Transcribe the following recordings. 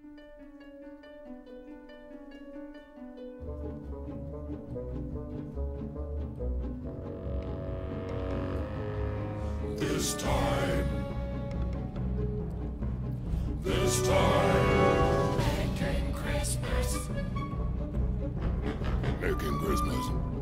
This time, making Christmas. Making Christmas.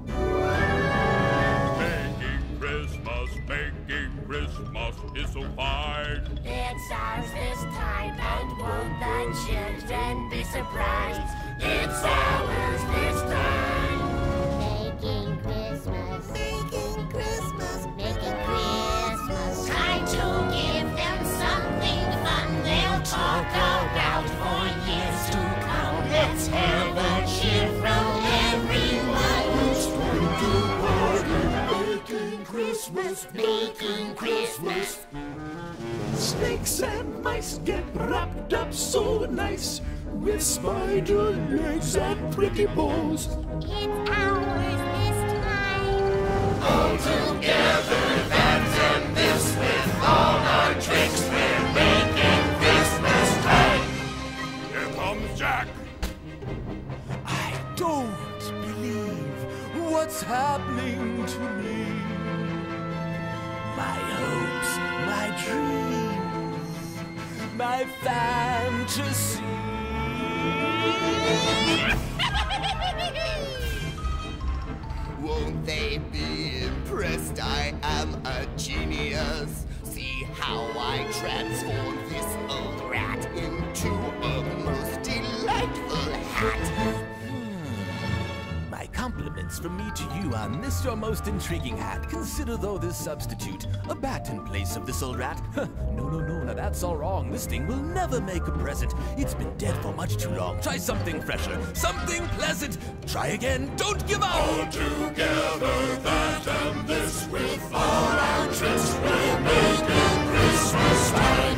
Making Christmas is so fine. It's ours this time, and won't the children be surprised? It's ours this time. Making Christmas. Making Christmas. Making Christmas. Time to give them something fun they'll talk about for years to come. Let's have a cheer from everyone who's going to party. Making Christmas. Making Christmas. Snakes and mice get wrapped up so nice with spider legs and pretty bows. It's ours this time. All together, that and this, with all our tricks, we're making Christmas time. Here comes Jack. I don't believe what's happening to me. My hopes, my dreams, my fantasy. Won't they be impressed? I am a genius. See how I transform this old rat into a most delightful hat. My compliments from me to you on this your most intriguing hat. Consider though this substitute a bat in place of this old rat. No, now that's all wrong. This thing will never make a present. It's been dead for much too long. Try something fresher, something pleasant. Try again, don't give up. All together, that and this, with all our tricks, we're making Christmas time.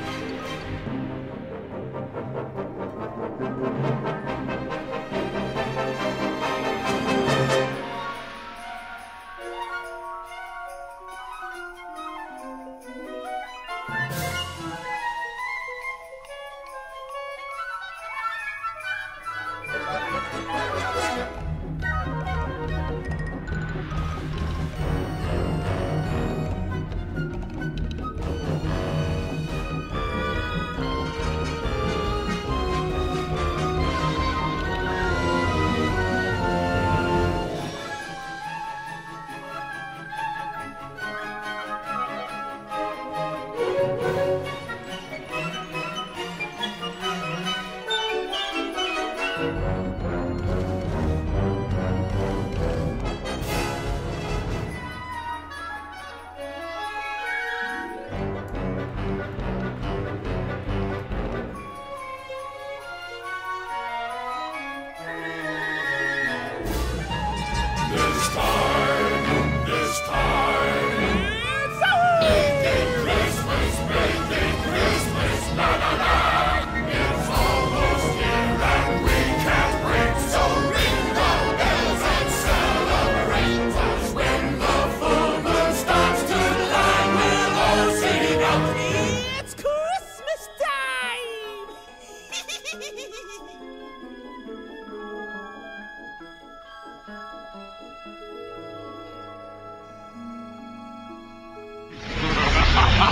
This time. Making Christmas, la la la. It's almost here and we can't wait. So ring the bells and celebrate. 'Cause when the full moon starts to light, we'll all sing out. It's Christmas time!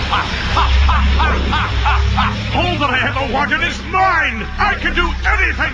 All that I ever wanted is mine! I can do anything!